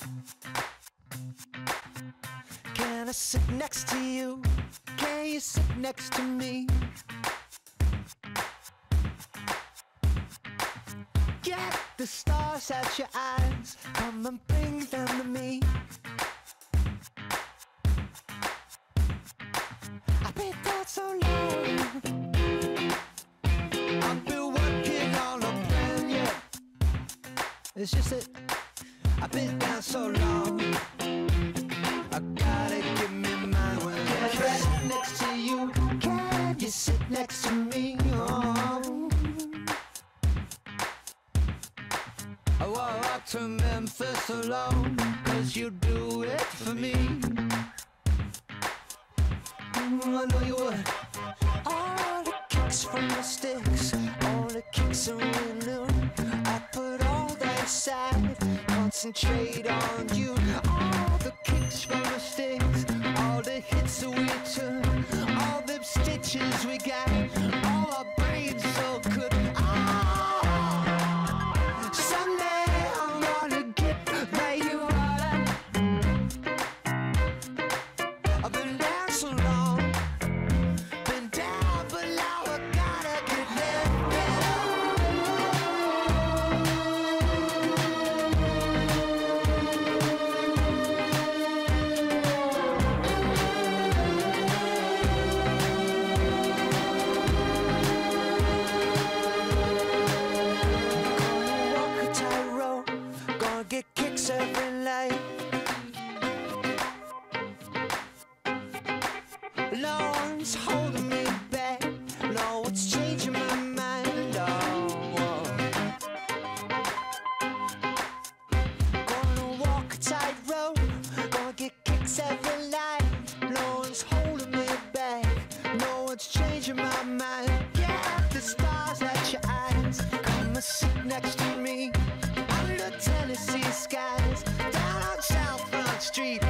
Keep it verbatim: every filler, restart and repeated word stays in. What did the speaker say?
Can I sit next to you? Can you sit next to me? Get the stars out your eyes, come and bring them to me. I've been down so long, I've been working on a plan, yeah. It's just that I've been down so long, I gotta give me mine. When I sit next to you, can you sit next to me? Oh. I walk out to Memphis alone, cause you do it for me. Mm, I know you would. All the kicks from the sticks, all the kicks are in new. I put all that aside, concentrate on you. All the kicks from the sticks, all the hits that we took, all the stitches we got, all our brains so good. Oh, someday I'm gonna get where you are. I've been down so long, been down, but now I gotta get there. Gonna walk a tightrope, gonna get kicks every night. No one's holding me back, no one's changing my mind. Oh, gonna walk a tightrope, gonna get kicks every night. No one's holding me back, no one's changing my mind. Get the stars at your eyes, come and sit next to me. Under Tennessee skies, down on South Front Street.